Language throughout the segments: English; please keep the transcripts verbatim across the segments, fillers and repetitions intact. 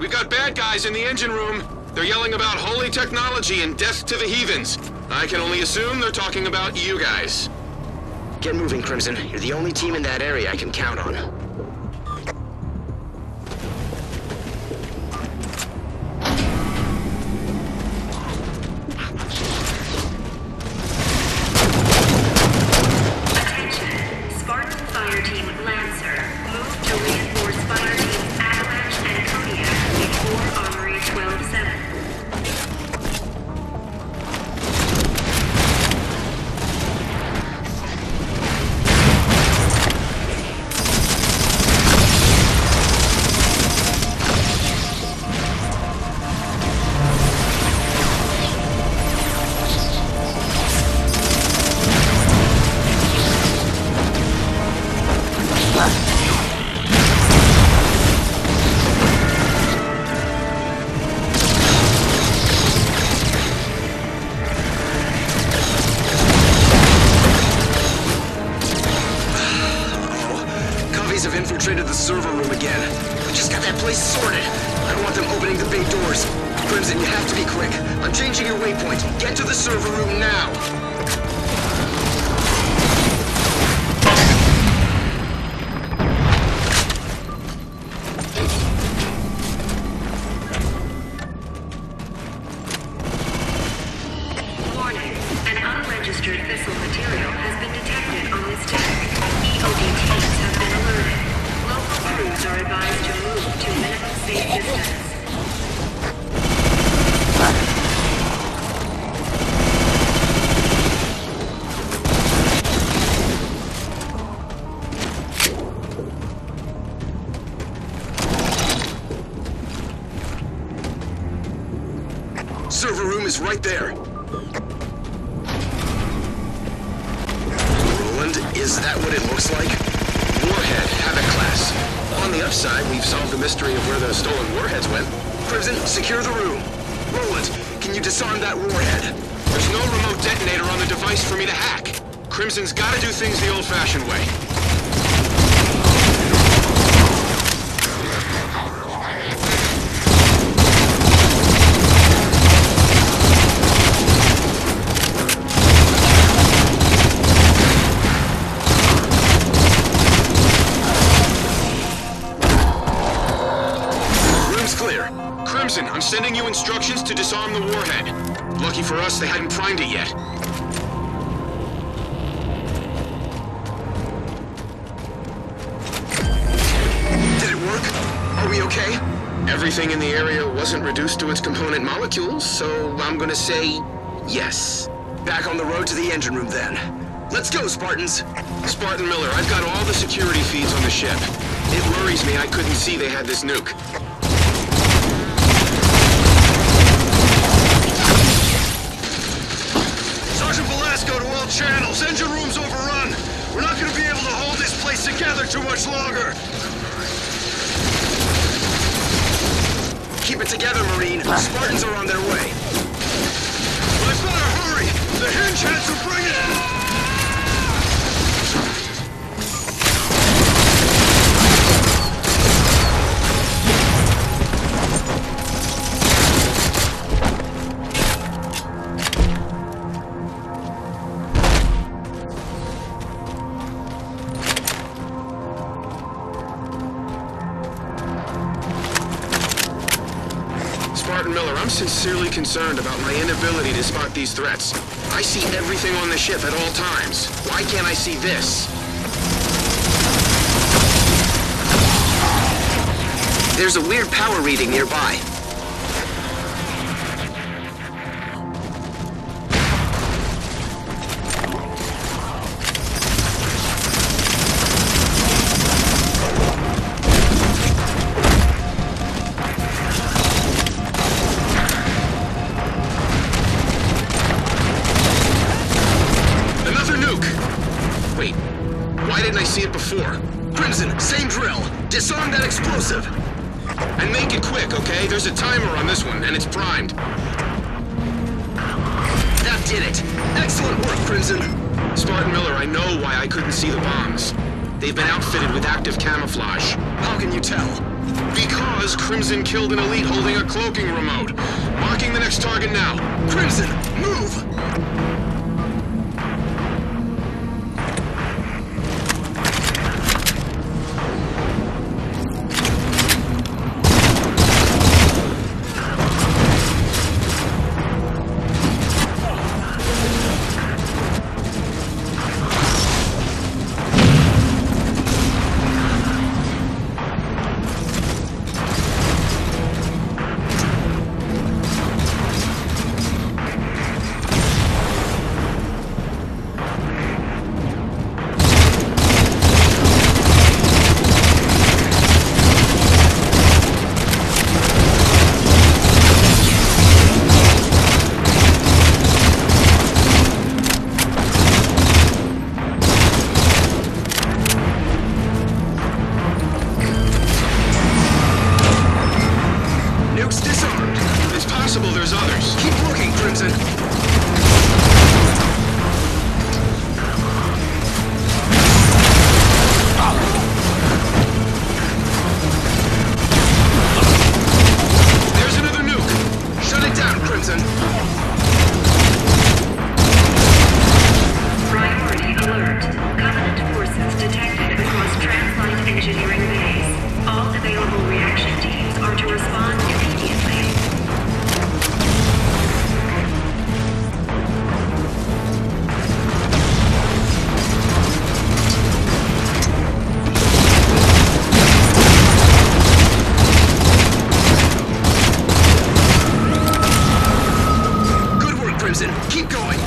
We've got bad guys in the engine room. They're yelling about holy technology and death to the heathens. I can only assume they're talking about you guys. Get moving, Crimson. You're the only team in that area I can count on. Attention, Spartan Fire Team Lancer. Move to reinforce Fire Teams Avalanche and Kodiak before Armory twelve seven. Have infiltrated the server room again. We just got that place sorted. I don't want them opening the bay doors. Crimson, you have to be quick. I'm changing your waypoint. Get to the server room now. Warning, an unregistered fissile material has been detected on this tech. E O D teams have been alerted. Local crews are advised to move to minimum safe distance. Server room is right there. Roland, is that what it looks like? Warhead, Havoc class. On the upside, we've solved the mystery of where the stolen warheads went. Crimson, secure the room. Roland, can you disarm that warhead? There's no remote detonator on the device for me to hack. Crimson's gotta do things the old-fashioned way. Crimson, I'm sending you instructions to disarm the warhead. Lucky for us, they hadn't primed it yet. Did it work? Are we okay? Everything in the area wasn't reduced to its component molecules, so I'm gonna say yes. Back on the road to the engine room then. Let's go, Spartans! Spartan Miller, I've got all the security feeds on the ship. It worries me I couldn't see they had this nuke. Go to all channels. Engine room's overrun. We're not going to be able to hold this place together too much longer. Keep it together, Marine. Spartans are on their way. Well, I better hurry. The hinge heads are bringing it. Spartan Miller, I'm sincerely concerned about my inability to spot these threats. I see everything on the ship at all times. Why can't I see this? There's a weird power reading nearby. Why didn't I see it before? Crimson, same drill. Disarm that explosive. And make it quick, okay? There's a timer on this one, and it's primed. That did it. Excellent work, Crimson. Spartan Miller, I know why I couldn't see the bombs. They've been outfitted with active camouflage. How can you tell? Because Crimson killed an elite holding a cloaking remote. Marking the next target now. Crimson, move! There's others. Keep looking, Crimson. There's another nuke. Shut it down, Crimson. Priority alert. Covenant forces detected across Translight Engineering Base. All available reaction teams are to respond immediately. Keep going!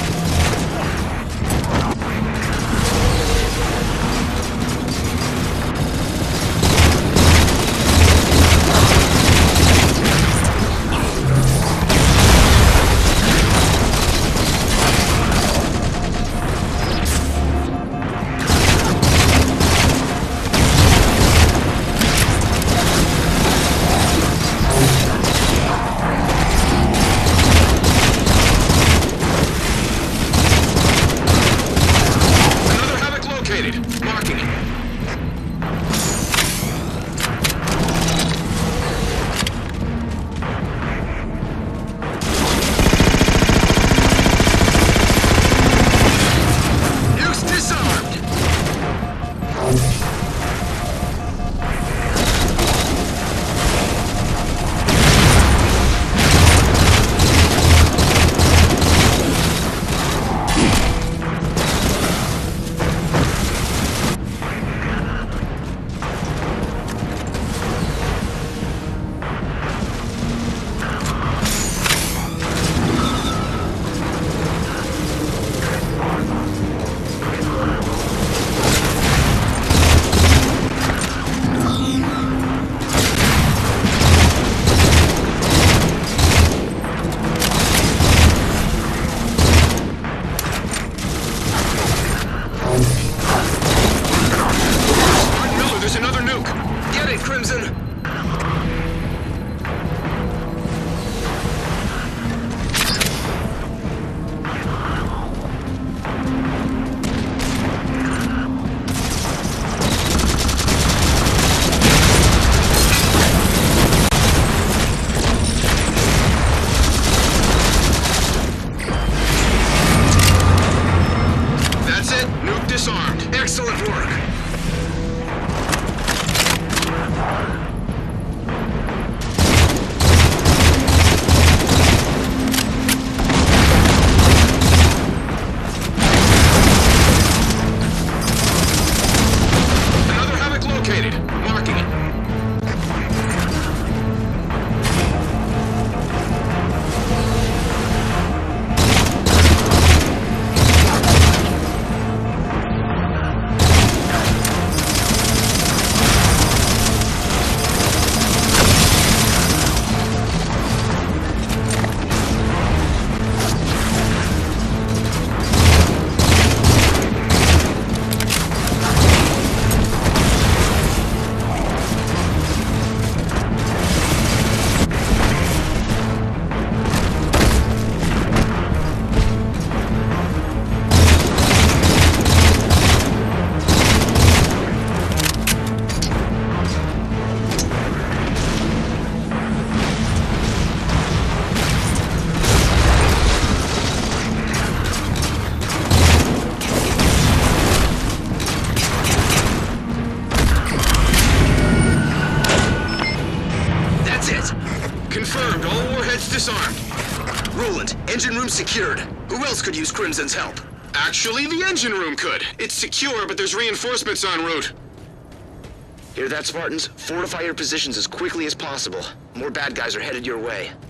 secured. Who else could use Crimson's help? Actually, the engine room could. It's secure, but there's reinforcements en route. Hear that, Spartans? Fortify your positions as quickly as possible. More bad guys are headed your way.